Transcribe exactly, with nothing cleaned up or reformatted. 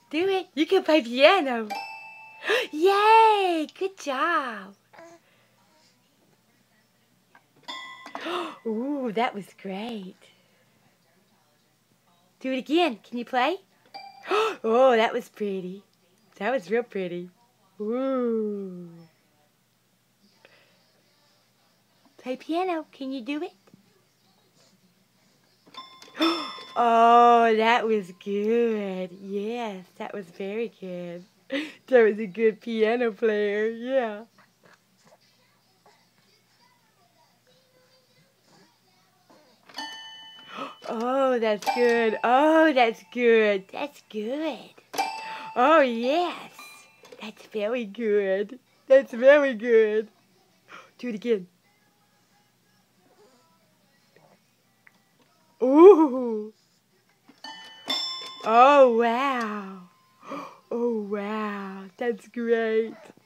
Do it. You can play piano. Yay! Good job. Ooh, that was great. Do it again. Can you play? Oh, that was pretty. That was real pretty. Ooh. Play piano. Can you do it? Oh, that was good. Yes, that was very good. That was a good piano player. Yeah. Oh, that's good. Oh, that's good. That's good. Oh, yes. That's very good. That's very good. Do it again. Ooh. Oh, wow. Oh, wow. That's great.